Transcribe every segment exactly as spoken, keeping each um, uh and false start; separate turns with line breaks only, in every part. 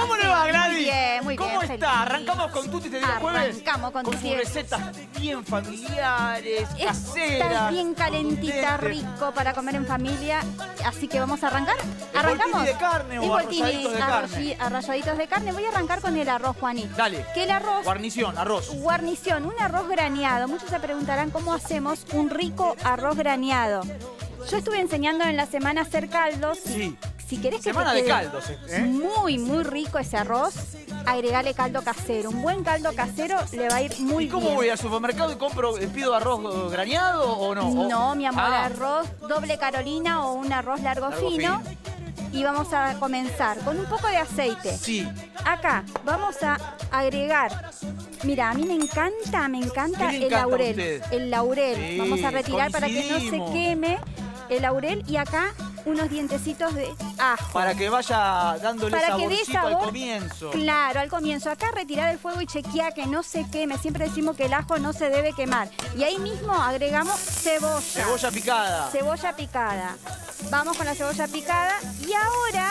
¿Cómo le va, Gladys?
Muy bien, muy bien.
¿Cómo está? Arrancamos con Tuti, te digo jueves.
Arrancamos con
Con
Tuti.
sus recetas bien familiares, caseras.
Está bien calentita,
contundentes.
rico para comer en familia. Así que vamos a arrancar.
¿El
¿Arrancamos?
voltini de carne o
El voltini,
arrolladitos de carne?
arroyi- Arrolladitos de carne. Voy a arrancar con el arroz, Juani.
Dale.
Que el arroz...
Guarnición, arroz.
Guarnición, un arroz graneado. Muchos se preguntarán cómo hacemos un rico arroz graneado. Yo estuve enseñando en la semana a hacer caldos.
Sí.
Si querés que
Semana
te
de
quede
caldos, ¿eh?
muy, muy rico ese arroz, agregale caldo casero. Un buen caldo casero le va a ir muy
¿Y cómo
bien.
voy al supermercado y compro, eh, pido arroz eh, graneado o no? O-
No, mi amor,
Ah,
arroz doble Carolina o un arroz largo,
Largo
fino.
fino.
Y vamos a comenzar con un poco de aceite.
Sí.
Acá vamos a agregar, mira, a mí me encanta, me encanta
¿Qué le
el
encanta a
laurel.
usted?
El laurel.
Sí,
Vamos a retirar para que no
coincidimos.
se queme el laurel. Y acá unos dientecitos de ajo.
Para que vaya dándole
Para que dé
saborcito al
sabor.
comienzo.
Claro, al comienzo. Acá retirar el fuego y chequear que no se queme. Siempre decimos que el ajo no se debe quemar. Y ahí mismo agregamos cebolla.
Cebolla picada.
Cebolla picada. Vamos con la cebolla picada. Y ahora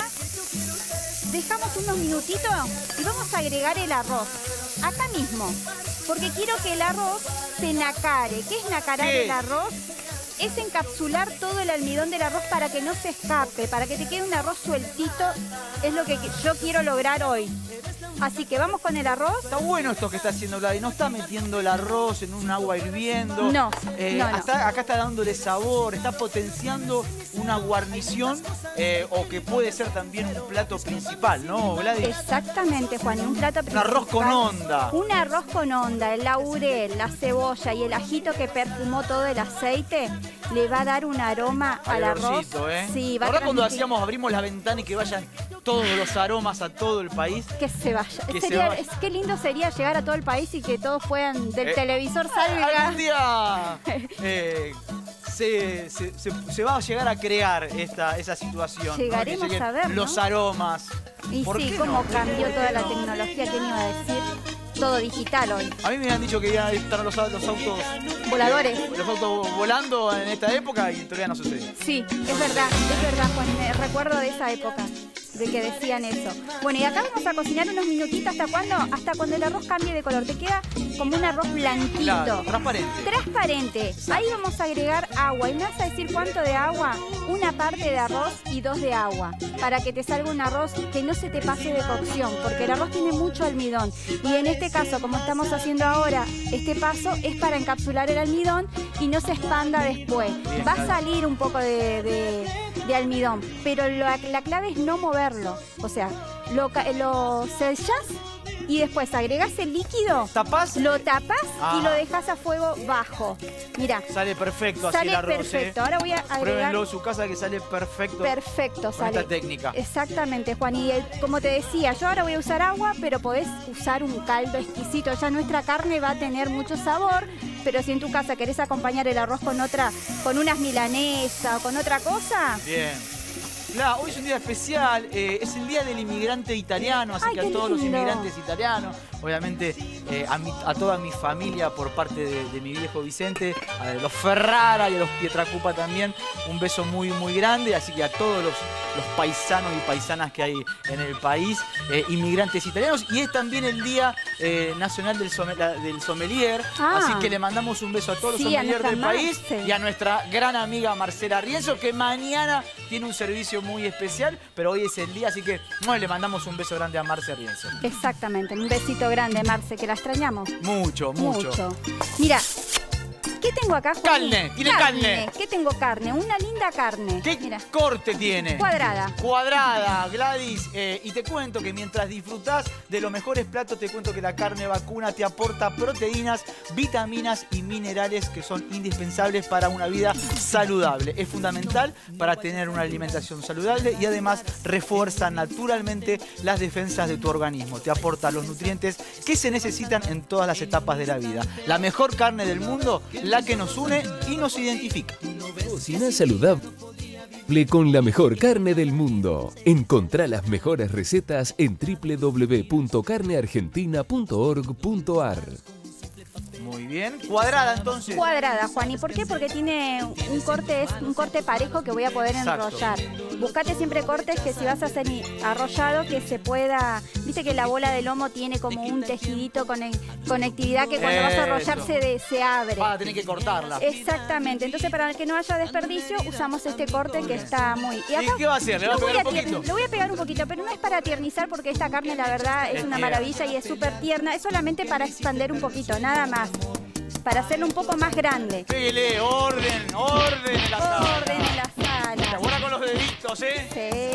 dejamos unos minutitos y vamos a agregar el arroz. Acá mismo. Porque quiero que el arroz se nacare. ¿Qué es nacarar
¿Qué?
el arroz? Es encapsular todo el almidón del arroz para que no se escape, para que te quede un arroz sueltito. Es lo que yo quiero lograr hoy. Así que vamos con el arroz.
Está bueno esto que está haciendo Gladys. No está metiendo el arroz en un agua hirviendo.
No,
Eh,
no, no.
hasta- acá está dándole sabor, está potenciando una guarnición eh, o que puede ser también un plato principal, ¿no, Gladys?
Exactamente, Juan. Y un plato
Un arroz con
principal.
onda.
Un arroz con onda, el laurel, la cebolla y el ajito que perfumó todo el aceite le va a dar un aroma al arroz.
Olorcito, ¿eh?
Sí, va a
¿Verdad cuando
transmitir
hacíamos, abrimos la ventana y que vayan todos los aromas a todo el país?
que se vaya.
Que se
Sería-
vaya.
es- qué lindo sería llegar a todo el país y que todos puedan del
Eh,
televisor salga.
Algún día eh, se, se- se- se va a llegar a crear esta, esa situación. ¿no? Que
Llegaremos
lleguen
a ver, ¿no?
los aromas.
Y
¿Por
sí,
qué
cómo
no?
cambió toda la tecnología, ¿quién iba a decir? Todo digital hoy.
A mí me han dicho que iban a estar los, los autos
Voladores.
los autos volando en esta época y todavía no sucede.
Sí, es verdad, es verdad, Juan. Me recuerdo de esa época, de que decían eso. Bueno, y acá vamos a cocinar unos minutitos. ¿Hasta cuándo? Hasta cuando el arroz cambie de color. Te queda como un arroz blanquito.
Claro, transparente.
Transparente. Ahí vamos a agregar agua. ¿Y me vas a decir cuánto de agua? Una parte de arroz y dos de agua. Para que te salga un arroz que no se te pase de cocción. Porque el arroz tiene mucho almidón. Y en este caso, como estamos haciendo ahora, este paso es para encapsular el almidón y no se expanda después.
Bien,
Va a
claro.
salir un poco de, de- de almidón. Pero la, la clave es no moverlo. O sea, lo, ca- lo sellás y después agregás el líquido.
¿Tapás?
Lo tapas
Ah.
y lo dejas a fuego bajo. Mira,
Sale perfecto así
sale
el arroz.
perfecto.
¿eh?
Ahora voy a agregar.
Pruébenlo en su casa que sale perfecto.
Perfecto,
con
sale.
esta técnica.
Exactamente, Juan. Y el- como te decía, yo ahora voy a usar agua, pero podés usar un caldo exquisito. Ya nuestra carne va a tener mucho sabor, pero si en tu casa querés acompañar el arroz con otra, con unas milanesas o con otra cosa,
Bien. Claro, hoy es un día especial, eh, es el día del inmigrante italiano, así
Ay,
que a
qué
todos los
lindo.
inmigrantes italianos, obviamente eh, a, mi- a toda mi familia por parte de, de mi viejo Vicente, a los Ferrara y a los Pietracupa también, un beso muy muy grande, así que a todos los, los paisanos y paisanas que hay en el país, eh, inmigrantes italianos, y es también el Día eh, Nacional del, Somme- la- del Sommelier,
Ah.
así que le mandamos un beso a todos los
Sí, a
sommeliers del
nuestra
país
Marce.
y a nuestra gran amiga Marcela Rienzo, que mañana tiene un servicio muy especial, pero hoy es el día, así que bueno, le mandamos un beso grande a Marce Rienzo.
exactamente. Un besito grande, Marce, que la extrañamos.
Mucho, mucho.
Mira, ¿qué tengo acá, Juan?
Carne, tiene carne.
¿Qué tengo carne? Una linda carne.
¿Qué
Mira,
corte tiene?
cuadrada.
Cuadrada, Gladys. Eh, y te cuento que mientras disfrutás de los mejores platos, te cuento que la carne vacuna te aporta proteínas, vitaminas y minerales que son indispensables para una vida saludable. Es fundamental para tener una alimentación saludable y además refuerza naturalmente las defensas de tu organismo. Te aporta los nutrientes que se necesitan en todas las etapas de la vida. La mejor carne del mundo, la que nos une y nos identifica.
Cocina saludable con la mejor carne del mundo. Encontrá las mejores recetas en w w w punto carne argentina punto org punto a r.
Muy bien. Cuadrada entonces.
Cuadrada, Juan. ¿Y por qué? Porque tiene un corte, es un corte parejo que voy a poder
Exacto.
enrollar. buscate siempre cortes que si vas a hacer arrollado, que se pueda... Viste que la bola de lomo tiene como un tejidito con conectividad que cuando vas a arrollar se, de, se abre.
Va a tener que cortarla.
Exactamente. Entonces, para que no haya desperdicio, usamos este corte que está muy...
¿Y, acá, ¿Y qué va a hacer? ¿Le va a pegar un poquito?
Lo voy a pegar un poquito, pero no es para tiernizar porque esta carne, la verdad, es, es una tierna. maravilla y es súper tierna. Es solamente para expandir un poquito, nada más. Para hacerlo un poco más grande.
Pégale, orden, orden en la sala.
Orden en la sala.
Está buena con los deditos, ¿eh?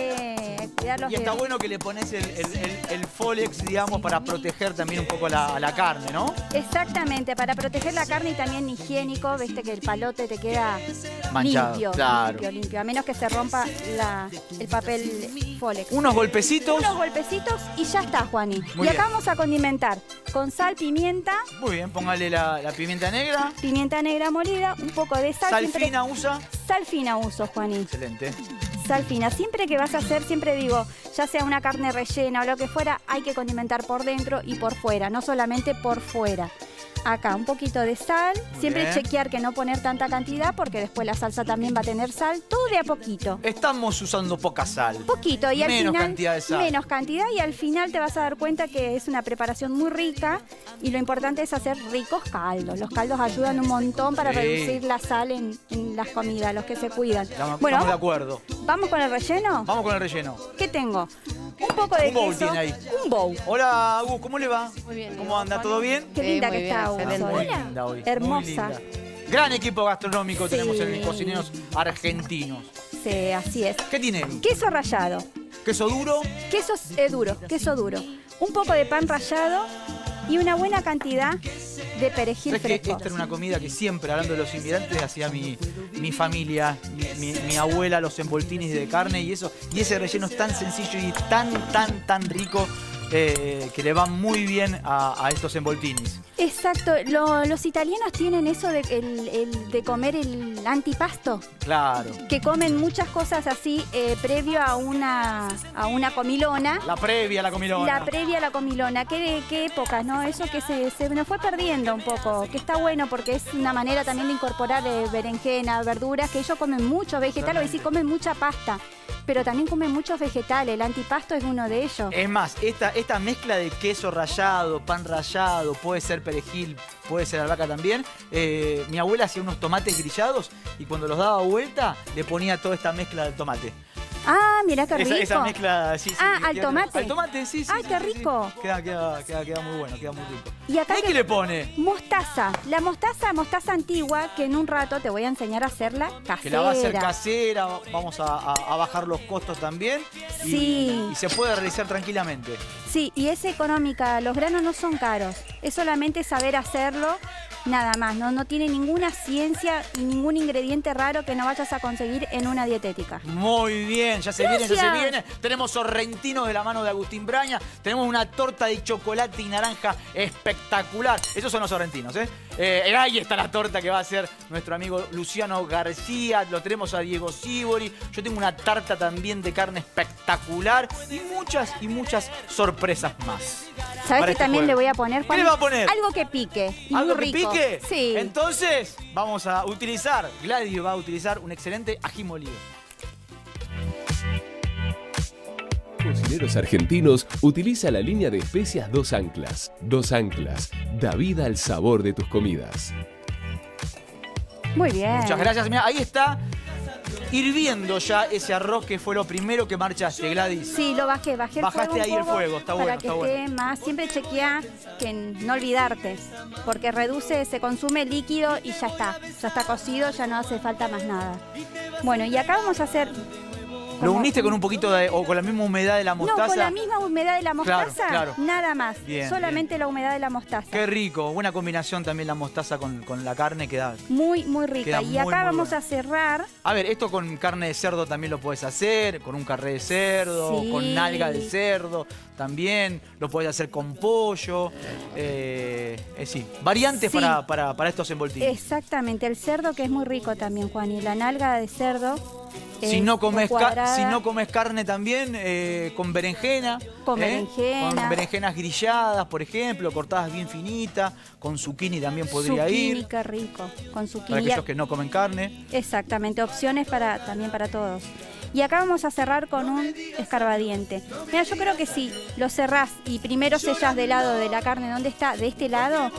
Sí, cuidar los
Y está
dedos.
bueno que le pones el, el, el, el Folex, digamos, para proteger también un poco la, la carne, ¿no?
Exactamente, para proteger la carne y también higiénico, viste que el palote te queda
manchado,
limpio,
claro.
limpio, limpio, a menos que se rompa la, el papel Folex.
Unos golpecitos.
Unos golpecitos y ya está, Juani.
Muy
y acá
bien.
vamos a condimentar con sal, pimienta.
Muy bien, póngale la, la pimienta negra.
Pimienta negra molida, un poco de sal.
Sal
siempre...
fina usa.
Sal fina uso, Juani.
Excelente.
Sal fina. Siempre que vas a hacer, siempre digo, ya sea una carne rellena o lo que fuera, hay que condimentar por dentro y por fuera, no solamente por fuera. Acá un poquito de sal,
Muy
siempre
bien.
chequear que no poner tanta cantidad porque después la salsa también va a tener sal, todo de a poquito.
Estamos usando poca sal.
Poquito y al
Menos
final
cantidad de sal.
menos cantidad y al final te vas a dar cuenta que es una preparación muy rica y lo importante es hacer ricos caldos. Los caldos ayudan un montón para
Sí.
reducir la sal en, en las comidas, los que se cuidan.
Estamos,
Bueno,
estamos de acuerdo.
¿vamos con el relleno?
Vamos con el relleno.
¿Qué tengo? Un poco de
Un bowl
queso.
tiene ahí.
Un bowl.
Hola, Agus, ¿cómo le va?
Muy bien.
¿Cómo anda? ¿Todo bien?
Qué
Sí,
linda
muy
que
bien,
está Agus
excelente.
hoy.
Muy linda hoy.
Hermosa.
Muy linda. Gran equipo gastronómico
Sí.
tenemos en Cocineros Argentinos.
Sí, así es.
¿Qué tiene?
Queso rallado.
¿Queso duro?
Queso eh, duro, queso duro. Un poco de pan rallado y una buena cantidad de perejil
¿Sabes que
fresco.
esta era una comida que siempre, hablando de los inmigrantes, hacía mi, mi familia, mi, mi- mi abuela, los envoltinis de carne y eso? Y ese relleno es tan sencillo y tan, tan, tan rico eh, que le va muy bien a, a estos envoltinis.
Exacto. Lo- los italianos tienen eso de, el- el- de comer el antipasto,
Claro.
que comen muchas cosas así eh, previo a una, a una comilona.
La previa, la comilona.
La previa a la comilona, qué, qué épocas, ¿no? Eso que se, se nos fue perdiendo un poco, que está bueno porque es una manera también de incorporar eh, berenjena, verduras, que ellos comen mucho vegetal, o sí comen mucha pasta, pero también comen muchos vegetales, el antipasto es uno de ellos.
Es más, esta, esta mezcla de queso rallado, pan rallado, puede ser perejil, puede ser albahaca también. Eh, mi abuela hacía unos tomates grillados y cuando los daba vuelta le ponía toda esta mezcla de tomate.
Ah, mirá qué rico.
Esa, esa mezcla, sí, sí.
Ah,
que
al
queda-
tomate.
Al tomate, sí, sí.
Ay,
sí,
qué
sí, sí.
rico.
Queda, queda, queda, queda muy bueno, queda muy rico.
Y acá
¿Qué
que-
le pone?
Mostaza, la mostaza, mostaza antigua, que en un rato te voy a enseñar a hacerla casera.
Que la va a hacer casera, vamos a, a- a bajar los costos también. Y,
Sí.
y se puede realizar tranquilamente.
Sí, y es económica, los granos no son caros, es solamente saber hacerlo, nada más, no, no tiene ninguna ciencia y ningún ingrediente raro que no vayas a conseguir en una dietética.
Muy bien, ya se viene, ya se
Gracias.
viene. Tenemos sorrentinos de la mano de Agustín Braña. Tenemos una torta de chocolate y naranja espectacular. Esos son los sorrentinos, ¿eh? eh ahí está la torta que va a hacer nuestro amigo Luciano García. Lo tenemos a Diego Sibori. Yo tengo una tarta también de carne espectacular. Y muchas y muchas sorpresas más.
¿Sabes
para
qué
este
también
jueves.
le voy a poner,
¿Qué
Juan?
le va a poner?
Algo que pique y
¿Algo
muy
que
rico.
pique?
Sí.
Entonces, vamos a utilizar, Gladys va a utilizar un excelente ají molido.
Cocineros Argentinos utiliza la línea de especias Dos Anclas. Dos Anclas, da vida al sabor de tus comidas.
Muy bien.
Muchas gracias. Mira, ahí está hirviendo ya ese arroz que fue lo primero que marchaste, Gladys.
Sí, lo bajé, bajé el
Bajaste
fuego un
ahí el
poco
fuego, está
para
bueno,
que
está
esté
bueno.
más. Siempre chequea que no olvidarte, porque reduce, se consume líquido y ya está. Ya está cocido, ya no hace falta más nada. Bueno, y acá vamos a hacer...
¿Lo
como-
uniste con un poquito de, o con la misma humedad de la mostaza?
No, con la misma humedad de la
Claro,
mostaza,
claro.
nada más.
Bien,
Solamente la humedad de la mostaza.
Qué rico, buena combinación también la mostaza con, con la carne que da.
Muy, muy rica.
Queda
Y
muy,
acá
muy
vamos
buena.
a cerrar.
A ver, esto con carne de cerdo también lo puedes hacer, con un carré de cerdo,
Sí.
con nalga de cerdo también, lo puedes hacer con pollo. Eh, eh, sí, variantes
Sí.
para, para, para estos envoltinos.
Exactamente, el cerdo que es muy rico también, Juan. Y la nalga de cerdo.
Si
eh,
no, comes ca-
cuadrada.
si no comes carne también, eh, con berenjena.
Con
¿eh?
berenjena.
Con berenjenas grilladas, por ejemplo, cortadas bien finitas. Con zucchini también podría
Zucchini,
ir.
qué rico. Con
Para
zucchini.
aquellos que no comen carne.
Exactamente, opciones para también para todos. Y acá vamos a cerrar con un escarbadiente. Mira, yo creo que si lo cerrás y primero sellas del lado de la carne donde está, de este lado,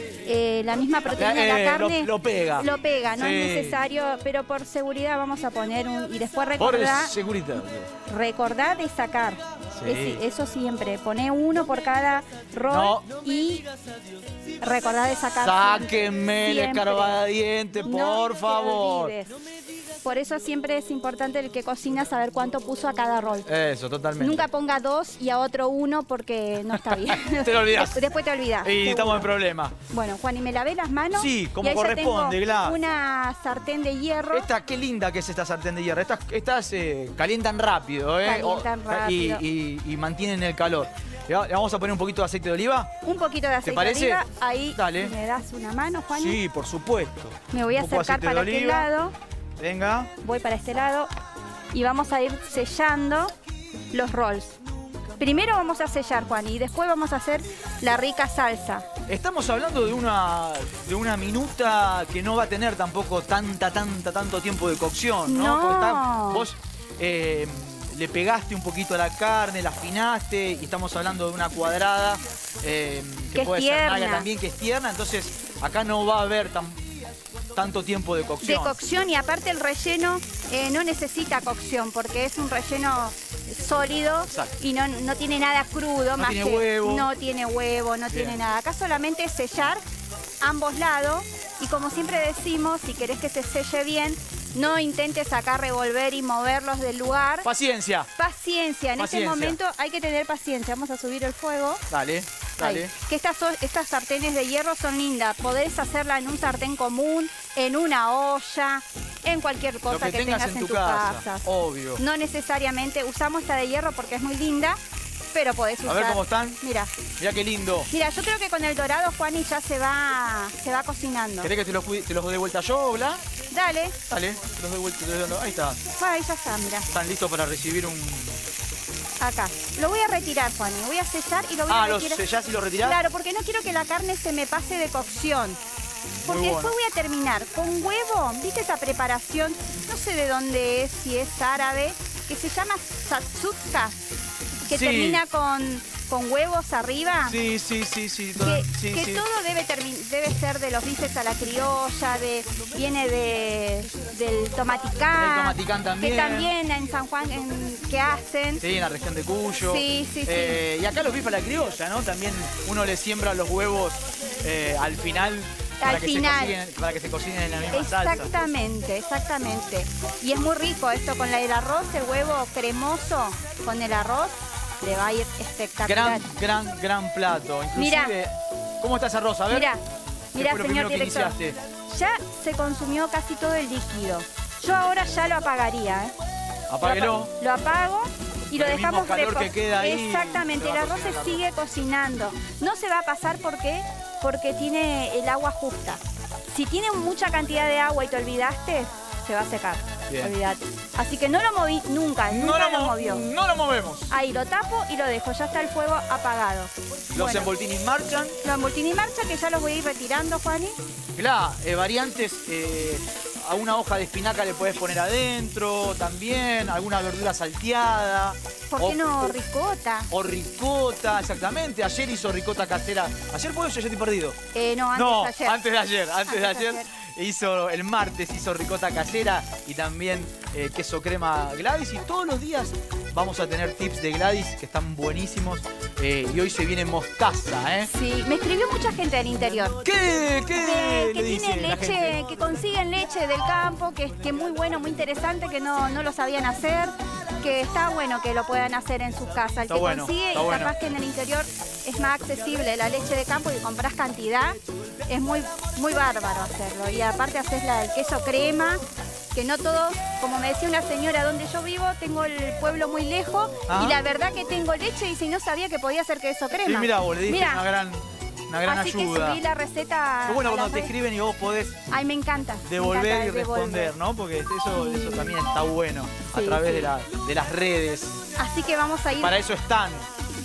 eh, la misma proteína de la
Eh,
carne
lo, lo pega.
lo pega, no
Sí.
es necesario, pero por seguridad vamos a poner un... Y después
Por
recordá,
seguridad.
recordá de sacar.
Sí.
Es- eso siempre, poné uno por cada rol
No.
y recordá de sacar.
Sáquenme el
siempre.
escarbadiente,
No
por
te
favor.
olvides. Por eso siempre es importante el que cocina saber cuánto puso a cada rol.
Eso, totalmente.
Nunca ponga dos y a otro uno porque no está bien.
Te lo olvidás.
Des- Después te olvidás.
Y
seguro.
estamos en problema.
Bueno, Juan, ¿y me lavé las manos?
Sí, como
Y ahí ya
corresponde,
tengo
Gladys.
una sartén de hierro.
Esta, qué linda que es esta sartén de hierro. Estas, estas eh, calientan rápido, ¿eh?
Calientan
O-
rápido.
Y, y- y mantienen el calor. Le va- le vamos a poner un poquito de aceite de oliva.
Un poquito de aceite
parece?
de oliva. Ahí
Dale.
me das una mano, Juan.
Sí, por supuesto.
Me voy a
Un poco de
acercar
aceite de
para aquel
oliva.
lado.
Venga.
Voy para este lado. Y vamos a ir sellando los rolls. Primero vamos a sellar, Juan, y después vamos a hacer la rica salsa.
Estamos hablando de una, de una minuta que no va a tener tampoco tanta, tanta, tanto tiempo de cocción, ¿no?
No.
Porque está- vos eh, le pegaste un poquito a la carne, la afinaste y estamos hablando de una cuadrada eh, que,
Que es
puede ser
tierna.
nalga también, que es tierna. Entonces acá no va a haber tan, tanto tiempo de
De
cocción.
cocción y aparte el relleno eh, no necesita cocción porque es un relleno sólido.
Exacto.
Y no, no tiene nada crudo.
No
más
tiene
que
huevo.
No tiene huevo, no tiene
Bien.
nada. Acá solamente es sellar ambos lados y como siempre decimos, si querés que se selle bien, no intentes acá revolver y moverlos del lugar.
Paciencia.
Paciencia, en
Paciencia.
este momento hay que tener paciencia. Vamos a subir el fuego.
Dale, dale.
Ahí. Que estas, so- estas sartenes de hierro son lindas. Podés hacerla en un sartén común, en una olla, en cualquier cosa
Lo que,
que,
tengas, en tu, casa. Obvio.
No necesariamente usamos esta de hierro porque es muy linda, pero podés usar.
A ver cómo están.
Mira,
Mirá qué lindo.
mira, yo creo que con el dorado, Juani, ya se va, se va cocinando.
¿Querés que te los, cuide- te los doy vuelta yo, Bla?
Dale,
Dale, te los doy vuelta. te los doy- Ahí está.
bueno, ahí ya está, mira,
Están listos para recibir un...
acá. Lo voy a retirar, Juani, voy a sellar y lo voy
Ah,
a
¿los
retirar.
sellás y los retirás?
Claro, porque no quiero que la carne se me pase de cocción. Porque
bueno.
después voy a terminar con huevo. ¿Viste esa preparación? No sé de dónde es, si es árabe, que se llama satsutka, que
Sí.
termina con, con huevos arriba.
Sí, sí, sí, sí. todo-
Que,
sí,
que
sí.
todo debe, termi- debe ser de los bifes a la criolla, de, viene de, del tomaticán.
Del tomaticán también.
Que también en San Juan en, que hacen.
Sí, en la región de Cuyo.
Sí, sí, sí.
Eh, y acá los bifes a la criolla, ¿no? También uno le siembra los huevos eh, al final. Para
Al
que,
final.
Se cocinen, para que se cocinen en la misma salsa.
Exactamente, exactamente. Y es muy rico esto con la- el arroz, el huevo cremoso con el arroz, le va a ir espectacular.
Gran, gran, gran plato. Inclusive,
Mirá.
¿cómo está ese arroz? A ver.
Mira,
¿Qué
mira,
fue lo
señor
primero que
director.
iniciaste?
Ya se consumió casi todo el líquido. Yo ahora ya lo apagaría, ¿eh?
Apáguelo.
Lo, apa- lo apago y lo
Con el mismo
dejamos
calor
repo-
que queda ahí,
Exactamente,
se va
el
a
arroz
cocinar
se
el
sigue cocinando. No se va a pasar, ¿por qué? Porque tiene el agua justa. Si tiene mucha cantidad de agua y te olvidaste, se va a secar.
Bien.
Olvídate. Así que no lo moví nunca,
No
nunca
lo,
lo,
mo-
movió.
no lo movemos.
Ahí lo tapo y lo dejo, ya está el fuego apagado.
Los
Bueno,
envoltini marchan.
los envoltini marcha que ya los voy a ir retirando, Juani.
Claro, eh, variantes, eh, a una hoja de espinaca le puedes poner adentro también, alguna verdura salteada.
¿Por
o-
qué no ricota?
O ricota, exactamente. Ayer hizo ricota casera. ¿Ayer fue o ayer estoy perdido?
Eh, no, antes
no,
de ayer.
antes de ayer, antes de
Antes de
ayer.
ayer.
Hizo el martes, hizo ricota casera y también eh, queso crema Gladys. Y todos los días vamos a tener tips de Gladys que están buenísimos. Eh, y hoy se viene mostaza, ¿eh?
Sí, me escribió mucha gente del interior.
¿Qué? ¿Qué
Que,
le
que
dice
tienen
la
leche,
gente?
que consiguen leche del campo, que es que muy bueno, muy interesante, que no, no lo sabían hacer, que está bueno que lo puedan hacer en sus casas. El
Está
que
bueno,
consigue,
está
y
bueno.
capaz que en el interior es más accesible la leche de campo y compras cantidad, es muy, muy bárbaro hacerlo. Y aparte haces la, el queso crema, que no todos, como me decía una señora donde yo vivo, tengo el pueblo muy lejos
Ah.
y la verdad que tengo leche y si no sabía que podía hacer queso crema.
Sí, mira, vos le diste
Mirá,
una gran, una gran
así
ayuda.
que subí la receta.
Qué bueno
a
cuando
las
te
redes.
escriben y vos podés
Ay, me encanta. me
devolver
encanta
y
el devolver.
responder, ¿no? Porque eso,
Sí.
eso también está bueno a
Sí,
través
sí.
de, la- de las redes.
Así que vamos a ir,
Para eso están.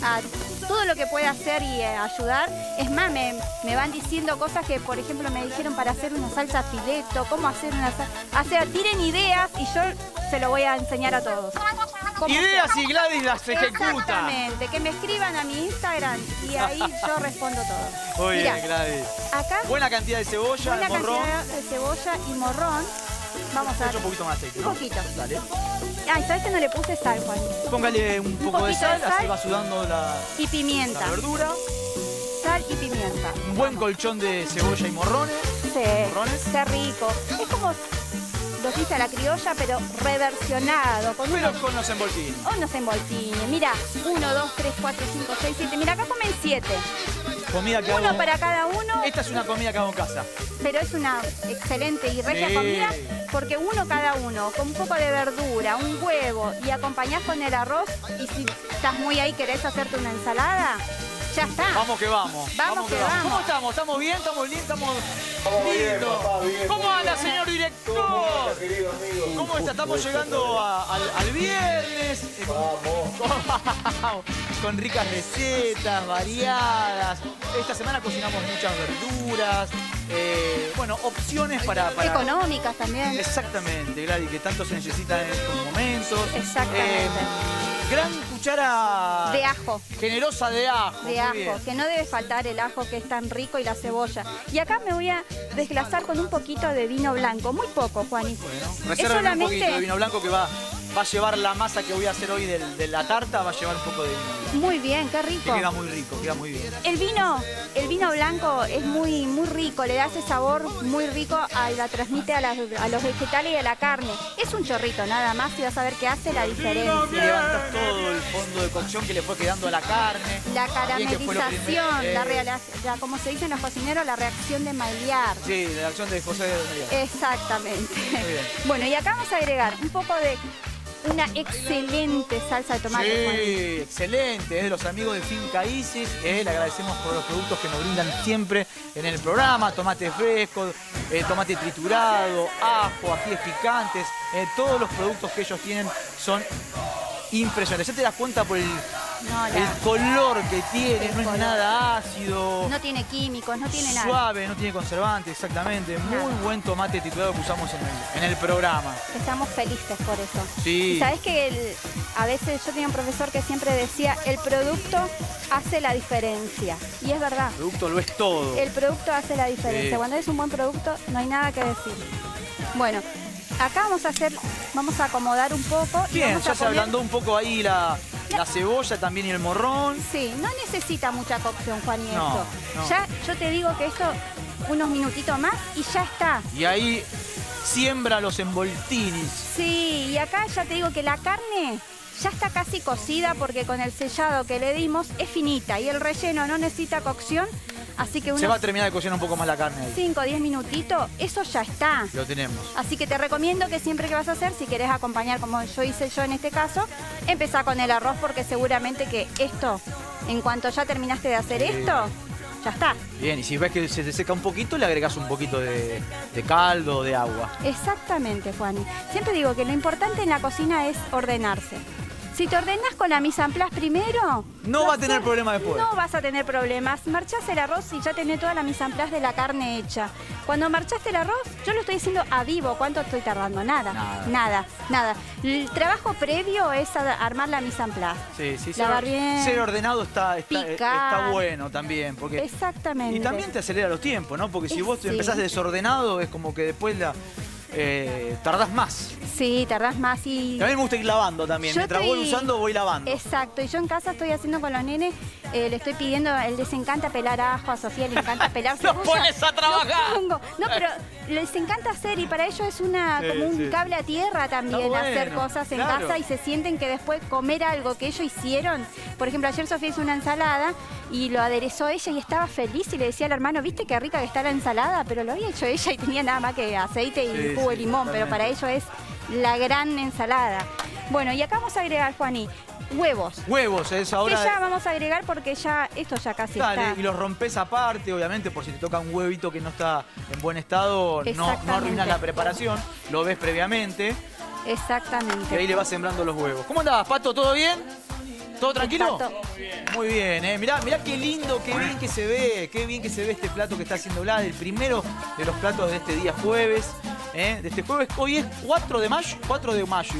a todo lo que pueda hacer y eh, ayudar. Es más, me, me van diciendo cosas que, por ejemplo, me dijeron para hacer una salsa fileto, cómo hacer una salsa... O sea, tiren ideas y yo se lo voy a enseñar a todos.
Ideas y Gladys las ejecuta.
Exactamente, que me escriban a mi Instagram y ahí yo respondo todo.
Muy
Mirá,
bien, Gladys.
acá,
Buena cantidad de cebolla,
buena
de morrón.
cantidad de cebolla y morrón. Vamos a...
Un poquito más de aceite,
Un
¿no?
poquito.
Dale.
Ay, ¿sabes que no le puse sal, Juan?
Póngale un,
Un
poco de
poquito
sal,
de sal.
así va sudando la,
Y pimienta.
la verdura.
Sal y pimienta.
Un buen colchón de cebolla y morrones.
Sí,
¿Morrones?
qué rico. Es como lo que hice a la criolla, pero reversionado. Con
Pero
unos,
con los envoltines.
unos envoltines. Mira, uno, dos, tres, cuatro, cinco, seis, siete. Mira, acá comen siete.
Comida que
Uno
hago...
para cada uno,
Esta es una comida que hago en casa.
pero es una excelente y regia
Sí.
comida porque uno cada uno, con un poco de verdura, un huevo y acompañás con el arroz. Y si estás muy ahí, querés hacerte una ensalada, ya está.
Vamos que vamos.
Vamos que vamos.
¿Cómo estamos? ¿Estamos bien? ¿Estamos bien? ¿Estamos
bien,
lindos?
papá, bien.
¿Cómo anda, señor director?
Querido amigo.
¿Cómo está? Estamos llegando a- al, al viernes. eh,
Vamos.
Con ricas recetas, variadas. Esta semana cocinamos muchas verduras. eh, bueno, opciones para... para...
Económicas también.
Exactamente, Gladys, que tanto se necesita en estos momentos.
Exactamente.
Eh, gran cuchara...
De ajo.
Generosa de ajo.
De
muy
ajo,
bien.
que no debe faltar el ajo que es tan rico y la cebolla. Y acá me voy a desglasar con un poquito de vino blanco, muy poco, Juani.
Bueno,
Es
resérvame un
solamente-
poquito de vino blanco que va, va a llevar la masa que voy a hacer hoy del- de, la tarta, va a llevar un poco de vino blanco.
Muy bien, qué
Que
rico.
queda muy rico, queda muy bien.
El vino, el vino blanco es muy, muy rico, le da ese sabor muy rico, a, la transmite a, las- a los vegetales y a la carne. Es un chorrito nada más y vas a ver que hace la
Y
diferencia.
levantas todo el fondo de cocción que le fue quedando a la carne.
La
Bien, que fue lo
caramelización,
primero.
la,
Eh,
reala- la- como se dicen los cocineros, la reacción de Maillard.
Sí, la acción de José de María.
Exactamente.
Muy bien.
Bueno, y acá vamos a agregar un poco de una excelente salsa de tomate, Juan.
Sí, excelente, es de los amigos de Finca Isis, eh, le agradecemos por los productos que nos brindan siempre en el programa, tomate fresco, eh, tomate triturado, ajo, ajíes picantes, eh, todos los productos que ellos tienen son impresionantes. Ya te das cuenta por el,
No,
el
la-
color que tiene,
El
no es
color.
nada ácido.
no tiene químicos, no tiene nada.
Suave, no tiene conservante, exactamente. Muy
Nada.
buen tomate triturado que usamos en el, en el programa.
Estamos felices por eso.
Sí.
Y sabes que el- a veces yo tenía un profesor que siempre decía, el producto hace la diferencia. Y es verdad.
El producto lo es todo.
El producto hace la diferencia.
Sí.
Cuando es un buen producto, no hay nada que decir. Bueno, acá vamos a hacer, vamos a acomodar un poco. y
Bien,
vamos
ya
a
se
poner-
ablandó un poco ahí la, la cebolla también y el morrón.
Sí, no necesita mucha cocción, Juan, y
No,
esto.
no.
Ya yo te digo que esto, unos minutitos más y ya está.
Y ahí siembra los envoltinis.
Sí, y acá ya te digo que la carne ya está casi cocida porque con el sellado que le dimos es finita y el relleno no necesita cocción, así que
Se va
unos
a terminar de cocinar un poco más la carne ahí.
cinco o diez minutitos, eso ya está.
Lo tenemos.
Así que te recomiendo que siempre que vas a hacer, si querés acompañar como yo hice yo en este caso, empezá con el arroz porque seguramente que esto, en cuanto ya terminaste de hacer
Sí.
esto, ya está.
Bien, y si ves que se te seca un poquito, le agregás un poquito de, de caldo o de agua.
Exactamente, Juani. Siempre digo que lo importante en la cocina es ordenarse. Si te ordenás con la mise en place primero...
No va a tener problema después.
No vas a tener problemas. Marchás el arroz y ya tenés toda la mise en place de la carne hecha. Cuando marchaste el arroz, yo lo estoy haciendo a vivo. ¿Cuánto estoy tardando? Nada.
Nada.
Nada, nada. El trabajo previo es a- armar la mise en place.
Sí, sí,
Lavar
ser,
bien.
ser ordenado está, está,
Picar.
está bueno también. Porque,
Exactamente.
y también te acelera los tiempos, ¿no? Porque si
Eh,
vos
sí.
empezás desordenado, es como que después la, eh, tardás más.
Sí, tardás más y...
Y a mí me gusta ir lavando también.
Yo
Mientras
estoy-
voy usando, voy lavando.
Exacto, y yo en casa estoy haciendo con los nenes, eh, le estoy pidiendo, él les encanta pelar ajo, a Sofía le encanta pelar
¡Los
cebolla.
pones a trabajar!
Los pongo. No, pero les encanta hacer y para ellos es una
Sí,
como un
sí.
cable a tierra también
Está bueno,
hacer cosas en
claro.
casa y se sienten que después comer algo que ellos hicieron. Por ejemplo, ayer Sofía hizo una ensalada y lo aderezó ella y estaba feliz y le decía al hermano, ¿viste qué rica que está la ensalada? Pero lo había hecho ella y tenía nada más que aceite y
Sí,
jugo de
sí,
limón, pero
totalmente.
para ellos es la gran ensalada. Bueno, y acá vamos a agregar, Juaní, huevos.
Huevos, es ahora.
Que ya vamos a agregar porque ya esto ya casi
Dale,
está.
y los rompes aparte, obviamente, por si te toca un huevito que no está en buen estado, no, no
Exactamente.
arruinas la preparación, lo ves previamente y
Exactamente.
ahí le vas sembrando los huevos. ¿Cómo andabas, Pato? ¿Todo bien? ¿Todo tranquilo?
Está to-
Muy bien, eh. Mirá, mirá qué lindo, qué bien que se ve, qué bien que se ve este plato que está haciendo Vlad, el primero de los platos de este día jueves, eh, de este jueves. Hoy es cuatro de mayo, cuatro de mayo.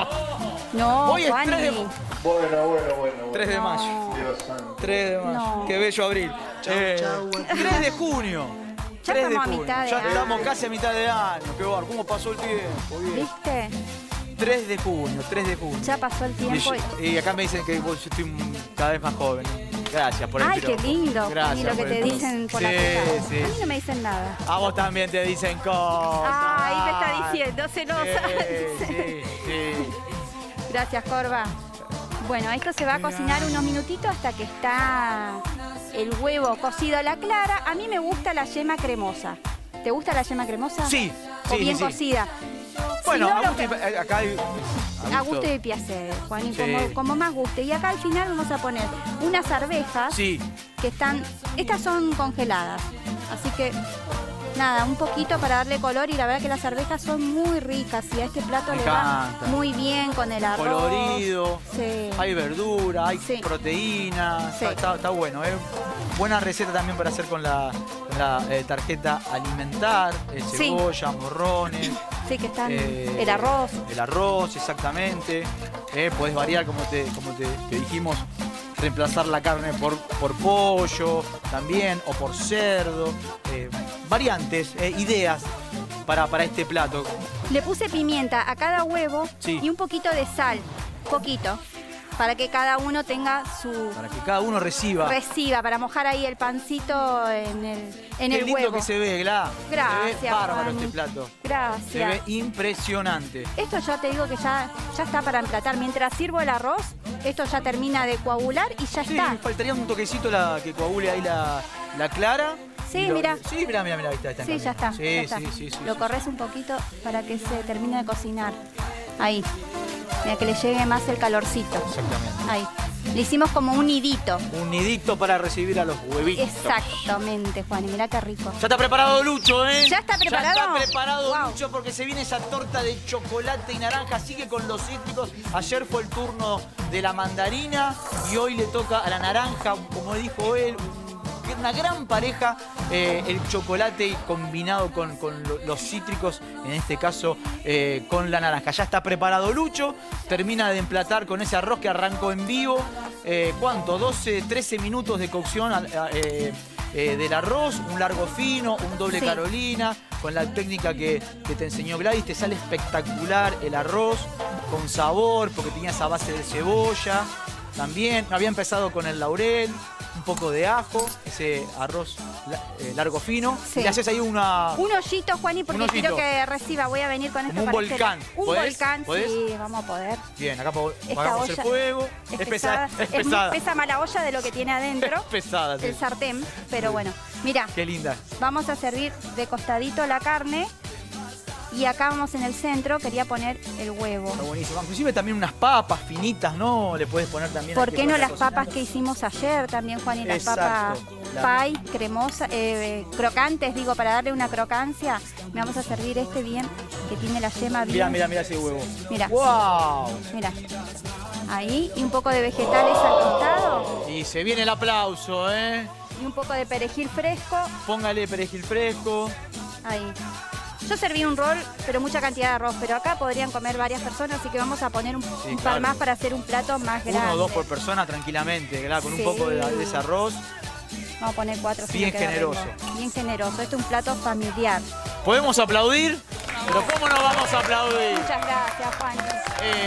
No,
Hoy es
Juani.
tres de-
Bueno, bueno, bueno, bueno.
tres de mayo.
No.
Dios santo.
tres de mayo.
No.
Qué bello abril. Eh,
chau.
tres de junio.
Ya
tres de
estamos a
junio.
mitad de
Ya
año.
estamos casi a mitad de año. Qué bar, cómo pasó el tiempo. Bien.
¿Viste?
tres de junio, tres de junio.
Ya pasó el tiempo.
Y, y acá me dicen que vos- yo estoy mm, cada vez más joven. Gracias por el
Ay, qué
piropo.
lindo.
Gracias
Ni lo que
por
te
el piropo.
dicen por
sí,
la cara.
sí.
A mí no me dicen nada.
A vos también te dicen cosas.
Ay, me está diciendo, celosa.
Sí, sí, sí.
Gracias, Corva. Bueno, esto se va a cocinar unos minutitos hasta que está el huevo cocido a la clara. A mí me gusta la yema cremosa. ¿Te gusta la yema cremosa?
Sí,
O
sí,
bien
sí.
cocida.
Bueno,
Si no,
a
lo
gusto y-
que-
acá hay...
a gusto de piacere, Juan, y
Sí.
como, como más guste. Y acá al final vamos a poner unas arvejas
Sí,
que están... Estas son congeladas, así que... Nada, un poquito para darle color y la verdad que las arvejas son muy ricas y a este plato
Me
le va
encanta.
muy bien con el arroz.
colorido,
Sí.
hay verdura, hay
Sí.
proteína,
Sí.
está, está- está bueno. ¿eh? Buena receta también para hacer con la, con la, eh, tarjeta alimentar, eh,
Sí.
cebolla, morrones.
Sí, que están
eh,
el arroz.
El arroz, exactamente. Eh, podés variar, como te, como te, te dijimos, reemplazar la carne por, por pollo también, o por cerdo. Eh, variantes, eh, ideas para, para este plato.
Le puse pimienta a cada huevo
Sí.
y un poquito de sal, poquito, para que cada uno tenga su
Para que cada uno reciba.
reciba, para mojar ahí el pancito en el, en
Qué
el
lindo
huevo.
que se ve, Gla. Se ve
Gracias,
bárbaro
Juani.
este plato. Se
Gracias.
ve impresionante.
Esto ya te digo que ya, ya está para emplatar. Mientras sirvo el arroz, esto ya termina de coagular y ya
Sí,
está.
faltaría un toquecito la, que coagule ahí la, la clara.
Sí,
Y lo-
mirá.
Sí, mira, mira, mira, ahí está, ahí está.
Sí, ya está.
Sí,
ya está.
sí, sí, sí,
Lo
sí,
corres un poquito para que se termine de cocinar. Ahí. Mira, que le llegue más el calorcito.
Exactamente.
Ahí. Le hicimos como un nidito.
Un nidito para recibir a los huevitos.
Exactamente, Juan. Y mirá qué rico.
Ya está preparado Lucho, ¿eh?
¿Ya está preparado?
Ya está preparado
Wow.
Lucho porque se viene esa torta de chocolate y naranja. Sigue con los cítricos. Ayer fue el turno de la mandarina y hoy le toca a la naranja, como dijo él. Una gran pareja, eh, el chocolate combinado con, con lo- los cítricos, en este caso eh, con la naranja. Ya está preparado Lucho, termina de emplatar con ese arroz que arrancó en vivo. Eh, ¿Cuánto? doce, trece minutos de cocción a- a- eh, eh, del arroz, un largo fino, un doble
Sí.
Carolina, con la técnica que, que te enseñó Gladys. Te sale espectacular el arroz, con sabor, porque tenía esa base de cebolla. También había empezado con el laurel, un poco de ajo, ese arroz la- eh, largo fino.
Sí.
Y le haces ahí una...
Un hoyito, Juani, porque
Un hoyito.
quiero que reciba. Voy a venir con esto
un
para hacer-
volcán.
Un
¿Podés?
volcán,
¿Podés?
sí, vamos a poder.
Bien, acá po-
Esta
apagamos el
olla
fuego.
Es,
Es,
pesada.
pesada. Es
Es
pesada.
más pesa más la olla de lo que tiene adentro.
Es pesada, sí.
El sartén, pero bueno. Mira,
Qué linda.
vamos a servir de costadito la carne. Y acá vamos en el centro, quería poner el huevo.
Está buenísimo. Inclusive también unas papas finitas, ¿no? Le puedes poner también...
¿Por
ahí
qué
que
no
vaya
las papas
cocinando.
que hicimos ayer también, Juan? Y las
Exacto.
papas
La-
pie, cremosa, eh, crocantes, digo, para darle una crocancia. Me vamos a servir este bien, que tiene la yema bien.
Mira, mira, mira ese huevo.
Mira.
¡Wow!
Mira. Ahí, y un poco de vegetales al costado.
Y se viene el aplauso, ¿eh?
Y un poco de perejil fresco.
Póngale perejil fresco.
Ahí. Yo serví un rol, pero mucha cantidad de arroz. Pero acá podrían comer varias personas, así que vamos a poner un, un par
claro.
más para hacer un plato más grande.
Uno o dos por persona tranquilamente, ¿verdad? Con
Sí.
un poco de, de ese arroz.
Vamos a poner cuatro. si
Bien
no queda
generoso.
rico. Bien generoso. Esto es un plato familiar.
¿Podemos aplaudir? Pero ¿cómo no vamos a aplaudir?
Muchas gracias, Juan.
Eh,